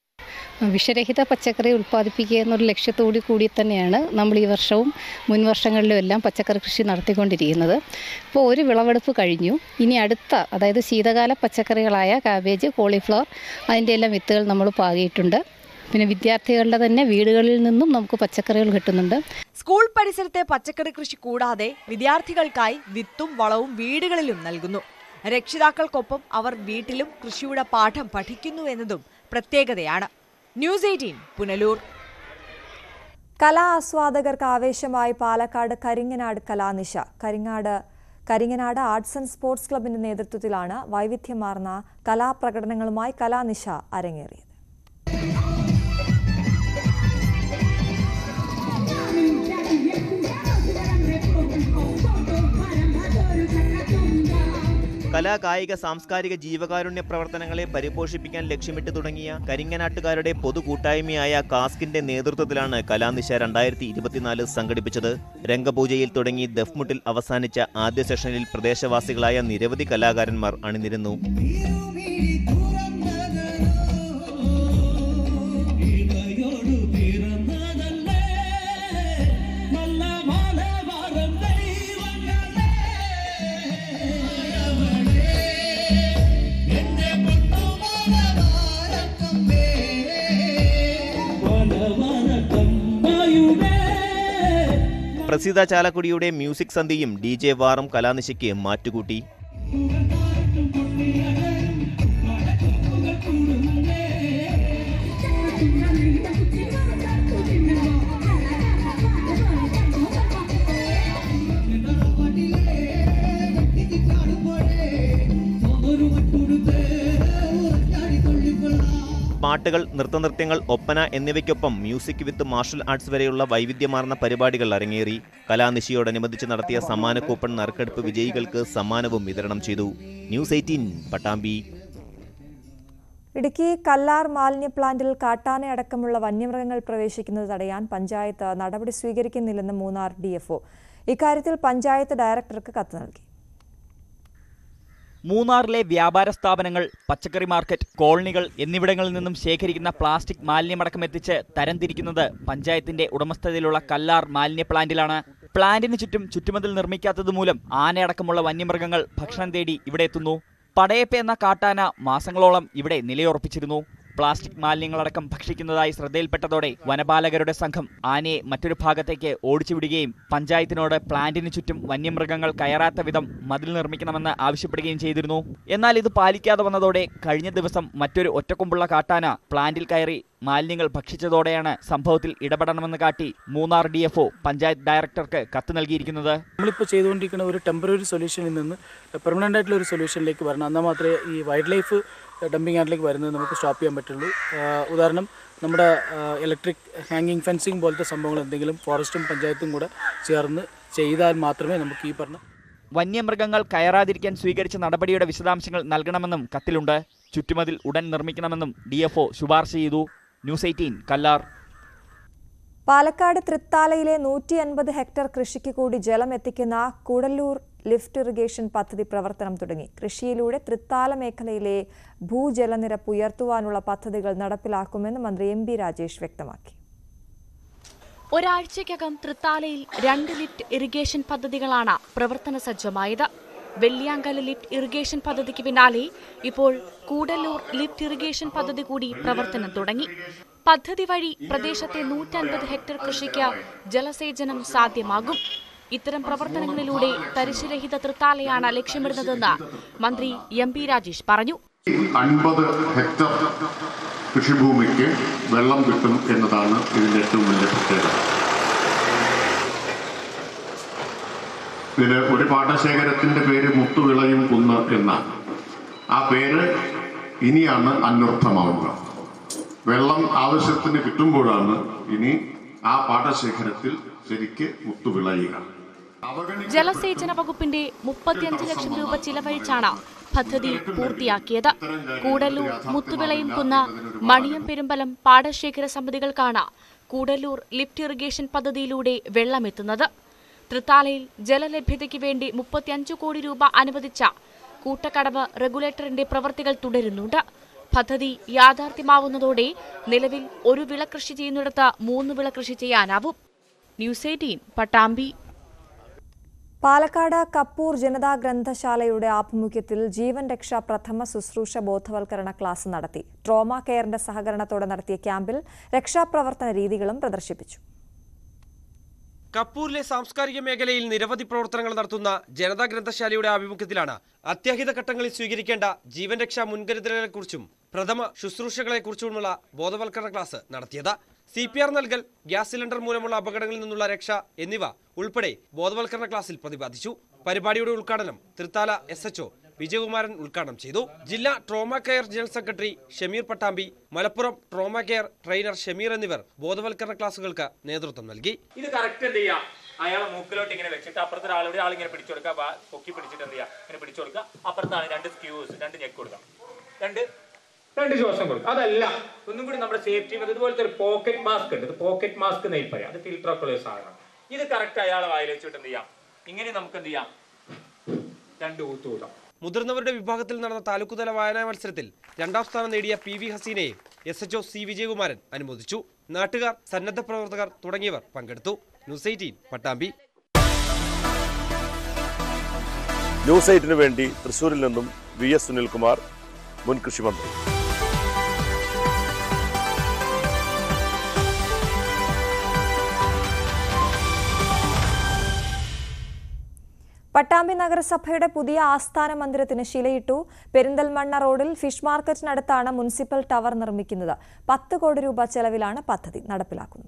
വിഷരഹിത പച്ചക്കറി ഉൽപ്പാദിപ്പിക്കുക എന്നൊരു ലക്ഷ്യത്തോടു കൂടി തന്നെയാണ് നമ്മൾ ഈ വർഷവും മുൻ വർഷങ്ങളിലും എല്ലാം പച്ചക്കറി കൃഷി നടത്തിക്കൊണ്ടിരിക്കുന്നത്. ഇപ്പോൾ ഒരു വിളവെടുപ്പ് കഴിഞ്ഞു. ഇനി അടുത്ത, അതായത് ശീതകാല പച്ചക്കറികളായ കാബേജ്, കോളിഫ്ലവർ അതിൻ്റെ എല്ലാം വിത്തുകൾ നമ്മൾ പാകിയിട്ടുണ്ട്. പിന്നെ വിദ്യാർത്ഥികളുടെ തന്നെ വീടുകളിൽ നിന്നും നമുക്ക് പച്ചക്കറികൾ കിട്ടുന്നുണ്ട്. സ്കൂൾ പരിസരത്തെ പച്ചക്കറി കൃഷി കൂടാതെ വിദ്യാർത്ഥികൾക്കായി വിത്തും വളവും വീടുകളിലും നൽകുന്നു. രക്ഷിതാക്കൾക്കൊപ്പം അവർ വീട്ടിലും കൃഷിയുടെ പാഠം പഠിക്കുന്നു എന്നതും പ്രത്യേകതയാണ്. ന്യൂസ് 18 പുനലൂർ. കലാ ആസ്വാദകർക്ക് ആവേശമായി പാലക്കാട് കരിങ്ങനാട് കലാനിശ. കരിങ്ങനാട് ആർട്സ് ആൻഡ് സ്പോർട്സ് ക്ലബിന്റെ നേതൃത്വത്തിലാണ് വൈവിധ്യമാർന്ന കലാപ്രകടനങ്ങളുമായി കലാനിശ അരങ്ങേറിയത്. കലാ, കായിക, സാംസ്കാരിക ജീവകാരുണ്യ പ്രവർത്തനങ്ങളെ പരിപോഷിപ്പിക്കാൻ ലക്ഷ്യമിട്ട് തുടങ്ങിയ കരിങ്ങനാട്ടുകാരുടെ പൊതു കൂട്ടായ്മയായ കാസ്കിന്റെ നേതൃത്വത്തിലാണ് കലാനിശ 2024 സംഘടിപ്പിച്ചത്. രംഗപൂജയിൽ തുടങ്ങി ദഫ്മുട്ടിൽ അവസാനിച്ച ആദ്യ സെഷനിൽ പ്രദേശവാസികളായ നിരവധി കലാകാരന്മാർ അണിനിരന്നു. പ്രസിദ്ധ ചാലക്കുടിയുടെ മ്യൂസിക് സന്ധ്യയും DJ വാറും കലാനിശയ്ക്ക് മാറ്റുകൂട്ടി. പാട്ടുകൾ, നൃത്തനൃത്യങ്ങൾ, ഒപ്പന എന്നിവയ്ക്കൊപ്പം മ്യൂസിക് വിത്ത് മാർഷൽ ആർട്സ് വരെയുള്ള വൈവിധ്യമാർന്ന പരിപാടികൾ അരങ്ങേറി. കലാനിശയോടനുബന്ധിച്ച് നടത്തിയ സമ്മാന കൂപ്പൺ നറുക്കെടുപ്പ് വിജയികൾക്ക് സമ്മാനവും വിതരണം ചെയ്തു. ന്യൂസ് 18 പട്ടാമ്പി. ഇടുക്കി കല്ലാർ മാലിന്യ പ്ലാന്റിൽ കാട്ടാനയടക്കമുള്ള വന്യമൃഗങ്ങൾ പ്രവേശിക്കുന്നത് തടയാൻ പഞ്ചായത്ത് നടപടി സ്വീകരിക്കുന്നില്ലെന്ന് മൂന്നാർ DFO. ഇക്കാര്യത്തിൽ പഞ്ചായത്ത് ഡയറക്ടർക്ക് കത്ത് നൽകി. മൂന്നാറിലെ വ്യാപാര സ്ഥാപനങ്ങൾ, പച്ചക്കറി മാർക്കറ്റ്, കോളനികൾ എന്നിവിടങ്ങളിൽ നിന്നും ശേഖരിക്കുന്ന പ്ലാസ്റ്റിക് മാലിന്യമടക്കം എത്തിച്ച് തരംതിരിക്കുന്നത് പഞ്ചായത്തിന്റെ ഉടമസ്ഥതയിലുള്ള കല്ലാർ മാലിന്യ പ്ലാന്റിലാണ്. പ്ലാന്റിന് ചുറ്റുമതിൽ നിർമ്മിക്കാത്തതുമൂലം ആനയടക്കമുള്ള വന്യമൃഗങ്ങൾ ഭക്ഷണം തേടി ഇവിടെ എത്തുന്നു. പടയപ്പ എന്ന കാട്ടാന മാസങ്ങളോളം ഇവിടെ നിലയുറപ്പിച്ചിരുന്നു. പ്ലാസ്റ്റിക് മാലിന്യങ്ങളടക്കം ഭക്ഷിക്കുന്നതായി ശ്രദ്ധയിൽപ്പെട്ടതോടെ വനപാലകരുടെ സംഘം ആനയെ മറ്റൊരു ഭാഗത്തേക്ക് ഓടിച്ചുവിടുകയും പഞ്ചായത്തിനോട് പ്ലാന്റിന് ചുറ്റും വന്യമൃഗങ്ങൾ കയറാത്ത വിധം മതിൽ നിർമ്മിക്കണമെന്ന് ആവശ്യപ്പെടുകയും ചെയ്തിരുന്നു. എന്നാൽ ഇത് പാലിക്കാതെ വന്നതോടെ കഴിഞ്ഞ ദിവസം മറ്റൊരു ഒറ്റക്കൊമ്പുള്ള കാട്ടാന പ്ലാന്റിൽ കയറി മാലിന്യങ്ങൾ ഭക്ഷിച്ചതോടെയാണ് സംഭവത്തിൽ ഇടപെടണമെന്ന് കാട്ടി മൂന്നാർ DFO പഞ്ചായത്ത് ഡയറക്ടർക്ക് കത്ത് നൽകിയിരിക്കുന്നത്. നമ്മളിപ്പോൾ ചെയ്തുകൊണ്ടിരിക്കുന്ന ഒരു ടെമ്പററി സൊല്യൂഷനിൽ നിന്ന് പെർമനൻ്റ് ആയിട്ടുള്ള ഒരു സൊല്യൂഷനിലേക്ക് വരണം. എന്നാൽ മാത്രമേ ഈ വൈൽഡ് ലൈഫ് ഡംപിംഗ് യാർഡിലേക്ക് വരുന്നത് നമുക്ക് സ്റ്റോപ്പ് ചെയ്യാൻ പറ്റുള്ളൂ. ഉദാഹരണം, നമ്മുടെ ഇലക്ട്രിക് ഹാങ്ങിങ് ഫെൻസിങ് പോലത്തെ സംഭവങ്ങൾ എന്തെങ്കിലും ഫോറസ്റ്റും പഞ്ചായത്തും കൂടെ ചേർന്ന് ചെയ്താൽ മാത്രമേ നമുക്ക് ഈ പറഞ്ഞ വന്യമൃഗങ്ങൾ കയറാതിരിക്കാൻ സ്വീകരിച്ച നടപടിയുടെ വിശദാംശങ്ങൾ നൽകണമെന്നും കത്തിലുണ്ട്. ചുറ്റുമതിൽ ഉടൻ നിർമ്മിക്കണമെന്നും DFO ശുപാർശ ചെയ്തു. ന്യൂസ് 18 കല്ലാർ. പാലക്കാട് തൃത്താലയിലെ 150 ഹെക്ടർ കൃഷിക്ക് കൂടി ജലം എത്തിക്കുന്ന കൂടല്ലൂർ ലിഫ്റ്റ് ഇറിഗേഷൻ പദ്ധതി പ്രവർത്തനം തുടങ്ങി. കൃഷിയിലൂടെ തൃത്താല മേഖലയിലെ ഭൂജലനിരപ്പ് ഉയർത്തുവാനുള്ള പദ്ധതികൾ നടപ്പിലാക്കുമെന്ന് മന്ത്രി MB രാജേഷ് വ്യക്തമാക്കി. ഒരാഴ്ചയ്ക്കകം തൃത്താലയിൽ 2 ലിഫ്റ്റ് ഇറിഗേഷൻ പദ്ധതികളാണ് പ്രവർത്തന സജ്ജമായത്. വെള്ളിയാങ്കല് ലിഫ്റ്റ് ഇറിഗേഷൻ പദ്ധതിക്ക് പിന്നാലെ ഇപ്പോൾ കൂടല്ലൂർ ലിഫ്റ്റ് ഇറിഗേഷൻ പദ്ധതി കൂടി പ്രവർത്തനം തുടങ്ങി. പദ്ധതി വഴി പ്രദേശത്തെ 150 ഹെക്ടർ കൃഷിക്ക് ജലസേചനം സാധ്യമാകും. ഇത്തരം പ്രവർത്തനങ്ങളിലൂടെ തരിശുരഹിത തൃത്താലയാണ് ലക്ഷ്യമിടുന്നതെന്ന് മന്ത്രി MB രാജേഷ് പറഞ്ഞു. 50 ഹെക്ടർ കൃഷിഭൂമിക്ക് വെള്ളം കിട്ടും എന്നതാണ് ഇതിന്റെ ഏറ്റവും വലിയ പ്രത്യേകത. ഇതിന് ഒരു പാടശേഖരത്തിന്റെ പേര് മുത്തുവിളയും കുന്ന് എന്നാണ്. ആ പേര് ഇനിയാണ് അന്വർത്ഥമാവുക. വെള്ളം ആവശ്യത്തിന് കിട്ടുമ്പോഴാണ് ഇനി ആ പാടശേഖരത്തിൽ ശരിക്ക് മുത്തുവിളയുക. ജലസേചന വകുപ്പിന്റെ 35 ലക്ഷം രൂപ ചിലവഴിച്ചാണ് പദ്ധതി പൂർത്തിയാക്കിയത്. കൂടല്ലൂർ, മുത്തുവിളയും കുന്ന്, മണിയം പെരുമ്പലം പാടശേഖര സമിതികൾക്കാണ് കൂടല്ലൂർ ലിഫ്റ്റ് ഇറിഗേഷൻ പദ്ധതിയിലൂടെ വെള്ളമെത്തുന്നത്. തൃത്താലയിൽ ജലലഭ്യതയ്ക്ക് വേണ്ടി 35 കോടി രൂപ അനുവദിച്ച കൂട്ടക്കടവ് റെഗുലേറ്ററിന്റെ പ്രവൃത്തികൾ തുടരുന്നുണ്ട്. പദ്ധതി യാഥാർത്ഥ്യമാവുന്നതോടെ നിലവിൽ ഒരു വിള കൃഷി ചെയ്യുന്നിടത്ത് 3 വിള കൃഷി ചെയ്യാനാവും. ന്യൂസ് 18 പട്ടാമ്പി. പാലക്കാട് കപ്പൂർ ജനതാ ഗ്രന്ഥശാലയുടെ ആഭിമുഖ്യത്തിൽ ജീവൻ രക്ഷാ പ്രഥമ ശുശ്രൂഷ ബോധവൽക്കരണ ക്ലാസ് നടത്തി. ട്രോമ കെയറിന്റെ സഹകരണത്തോടെ നടത്തിയ ക്യാമ്പിൽ രക്ഷാപ്രവർത്തന രീതികളും പ്രദർശിപ്പിച്ചു. കപ്പൂരിലെ സാംസ്കാരിക മേഖലയിൽ നിരവധി പ്രവർത്തനങ്ങൾ നടത്തുന്ന ജനതാ ഗ്രന്ഥശാലയുടെ ആഭിമുഖ്യത്തിലാണ് അത്യാഹിത ഘട്ടങ്ങളിൽ സ്വീകരിക്കേണ്ട ജീവൻ രക്ഷാ മുൻകരുതലുകളെക്കുറിച്ചും പ്രഥമ ശുശ്രൂഷകളെക്കുറിച്ചുമുള്ള ബോധവൽക്കരണ ക്ലാസ് നടത്തിയത്. CPR നൽകൽ, ഗ്യാസ് സിലിണ്ടർ മൂലമുള്ള അപകടങ്ങളിൽ നിന്നുള്ള രക്ഷ എന്നിവ ഉൾപ്പെടെ ബോധവൽക്കരണ ക്ലാസ്സിൽ പ്രതിപാദിച്ചു. പരിപാടിയുടെ ഉദ്ഘാടനം തൃത്താല SHO വിജയകുമാരൻ ഉദ്ഘാടനം ചെയ്തു. ജില്ലാ trauma care general secretary Shameer Pattambi, Malappuram trauma care trainer Shameer എന്നിവർ ബോധവൽക്കരണ ക്ലാസുകൾക്ക് നേതൃത്വം നൽകി. ഇത് കറക്റ്റ് എന്ത് ചെയ്യാം, അയാളെ മൂക്കിലോട്ട് ഇങ്ങനെ വെച്ചിട്ട് അപ്പുറത്തെ ആളുടെ ആളിങ്ങനെ പിടിച്ചു കൊടുക്കുക, പൊക്കി പിടിച്ചിട്ട് എന്ത് ചെയ്യുക, ഇങ്ങനെ പിടിച്ചു കൊടുക്കുക. അപ്പുറത്താണ് 2 സ്ക്യൂസ്, 2 ഞെക്ക് കൊടുക്കാം, 2 ശ്വാസം കൊടുക്കുക. അതല്ല ഒന്നും കൂടി നമ്മുടെ സേഫ്റ്റി ഇതുപോലത്തെ ഒരു പോക്കറ്റ് മാസ്ക് ഉണ്ട്. ഇത് പോക്കറ്റ് മാസ്ക് എന്ന് പറയാം. അത് ഫിൽറ്റർ ഒക്കെ ഉള്ള സാധനമാണ്. ഇത് കറക്റ്റ് അയാളെ വായിൽ വെച്ചിട്ട് എന്ത് ചെയ്യാം, ഇങ്ങനെ നമുക്ക് എന്ത് ചെയ്യാം, 2 ഊത്ത് കൂടാം. മുതിർന്നവരുടെ വിഭാഗത്തിൽ നടന്ന താലൂക്കുതല വായനാ മത്സരത്തിൽ 2ാം സ്ഥാനം നേടിയ PV ഹസീനയെ SHO C വിജയകുമാരൻ അനുമോദിച്ചു. നാട്ടുകാർ, സന്നദ്ധ പ്രവർത്തകർ തുടങ്ങിയവർ പങ്കെടുത്തു. ന്യൂസ് 18 പട്ടാമ്പി. ന്യൂസ് 8 വേണ്ടി തൃശൂരിൽ നിന്നും VS സുനിൽകുമാർ, മുൻ കൃഷിമന്ത്രി. പട്ടാമ്പി നഗരസഭയുടെ പുതിയ ആസ്ഥാന മന്ദിരത്തിന് ശിലയിട്ടു. പെരിന്തൽമണ്ണ റോഡിൽ ഫിഷ് മാർക്കറ്റിനടുത്താണ് മുനിസിപ്പൽ ടവർ നിർമ്മിക്കുന്നത്. 10 കോടി രൂപ ചെലവിലാണ് പദ്ധതി നടപ്പിലാക്കുന്നത്.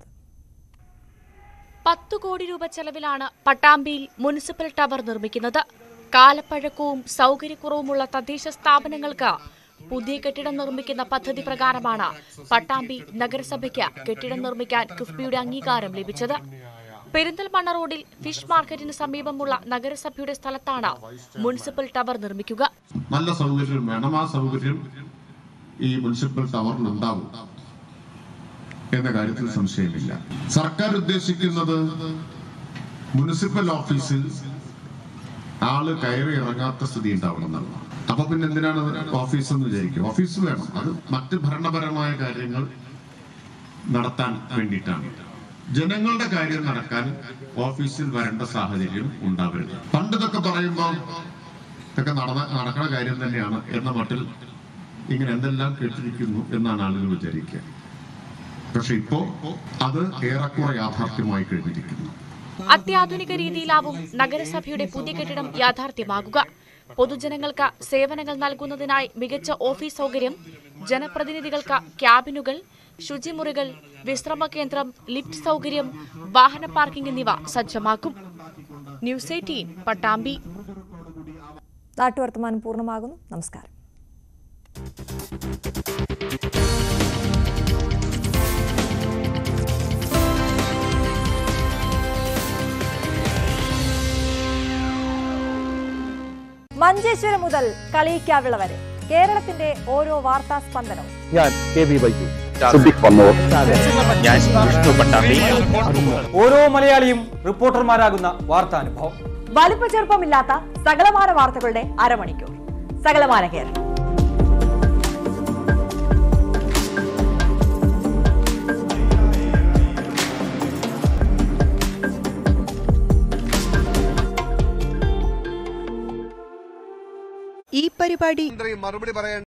10 കോടി രൂപ ചെലവിലാണ് പട്ടാമ്പിയിൽ മുനിസിപ്പൽ ടവർ നിർമ്മിക്കുന്നത്. കാലപ്പഴക്കവും സൗകര്യക്കുറവുമുള്ള തദ്ദേശ സ്ഥാപനങ്ങൾക്ക് പുതിയ കെട്ടിടം നിർമ്മിക്കുന്ന പദ്ധതി പ്രകാരമാണ് പട്ടാമ്പി നഗരസഭയ്ക്ക് കെട്ടിടം നിർമ്മിക്കാൻ കിഫ്ബിയുടെ അംഗീകാരം ലഭിച്ചത്. പെരിന്തൽമണ്ണ റോഡിൽ ഫിഷ് മാർക്കറ്റിന് സമീപമുള്ള നഗരസഭയുടെ സ്ഥലത്താണ് മുനിസിപ്പൽ ടവർ നിർമ്മിക്കുക. നല്ല സൗകര്യം വേണം. ആ സൗകര്യം ഈ മുനിസിപ്പൽ ടവറിനുണ്ടാവും എന്ന കാര്യത്തിൽ സംശയമില്ല. സർക്കാർ ഉദ്ദേശിക്കുന്നത് മുനിസിപ്പൽ ഓഫീസിൽ ആള് കയറി ഇറങ്ങാത്ത സ്ഥിതി ഉണ്ടാവണമെന്നാണ്. അപ്പൊ പിന്നെ എന്തിനാണ് ഓഫീസ് എന്ന് വിചാരിക്കും? ഓഫീസ് വേണം. അത് മറ്റ് ഭരണപരമായ കാര്യങ്ങൾ നടത്താൻ വേണ്ടിയിട്ടാണ്. ജനങ്ങളുടെ കാര്യം നടക്കാൻ ഓഫീസിൽ വരേണ്ട സാഹചര്യം ഉണ്ടാവരുത്. പണ്ട് ഇതൊക്കെ പറയുമ്പോൾ ഇതൊക്കെ നടക്കണ കാര്യം തന്നെയാണ് എന്ന മട്ടിൽ ഇങ്ങനെ എന്തെല്ലാം കേട്ടിരിക്കുന്നു എന്നാണ് ആളുകൾ വിചാരിക്കുക. പക്ഷെ ഇപ്പോ അത് ഏറെക്കുറെ യാഥാർത്ഥ്യമായി കഴിഞ്ഞിരിക്കുന്നു. അത്യാധുനിക രീതിയിലാവും നഗരസഭയുടെ പുതിയ കെട്ടിടം യാഥാർത്ഥ്യമാകുക. പൊതുജനങ്ങൾക്ക് സേവനങ്ങൾ നൽകുന്നതിനായി മികച്ച ഓഫീസ് സൗകര്യം, ജനപ്രതിനിധികൾക്ക് ക്യാബിനുകൾ, ശുചിമുറികൾ, വിശ്രമ കേന്ദ്രം, ലിഫ്റ്റ് സൗകര്യം, വാഹന പാർക്കിംഗ് എന്നിവ സജ്ജമാക്കും. ന്യൂസ് 18 പട്ടാമ്പി. നാട്ടുവർത്തമാനം പൂർണ്ണമാകുന്നു. നമസ്കാരം. മഞ്ചേശ്വരം മുതൽ കളിയിക്കാവിള വരെ കേരളത്തിന്റെ ഓരോ വാർത്താ സ്പന്ദനവും. ഞാൻ KV ബൈജു. ഓരോ മലയാളിയും റിപ്പോർട്ടർമാരാകുന്ന വാർത്താനുഭവം. വലിപ്പ ചെറുപ്പമില്ലാത്ത സകലമാന വാർത്തകളുടെ അരമണിക്കൂർ. സകലമാന കേരളം. ഈ പരിപാടി മറുപടി പറയാൻ